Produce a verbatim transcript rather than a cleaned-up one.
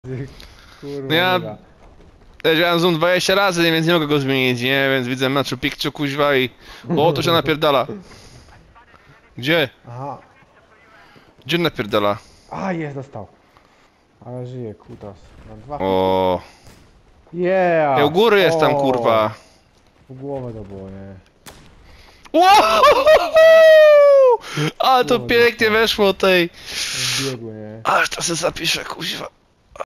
Kurwa. No ja... Ja zoom dwadzieścia razy, więc nie mogę go zmienić, nie? Więc widzę Machu Picchu, kuźwa i... O, to się napierdala. Gdzie? Aha. Gdzie napierdala? A, jest, dostał. Ale żyje, kutas. Na dwa. O. Yeah! Ja u góry jest tam, O! kurwa. W głowę to było, nie? Wow! Ale to pięknie weszło tej... Biegły, nie? Aż to se zapiszę, kuźwa.